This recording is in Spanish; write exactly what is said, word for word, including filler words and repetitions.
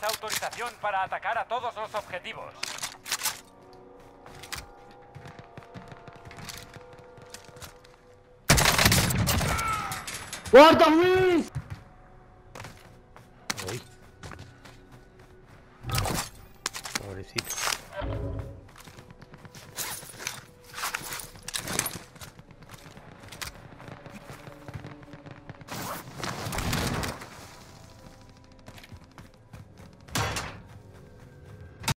Tienes autorización para atacar a todos los objetivos. ¡Guarda, Luis!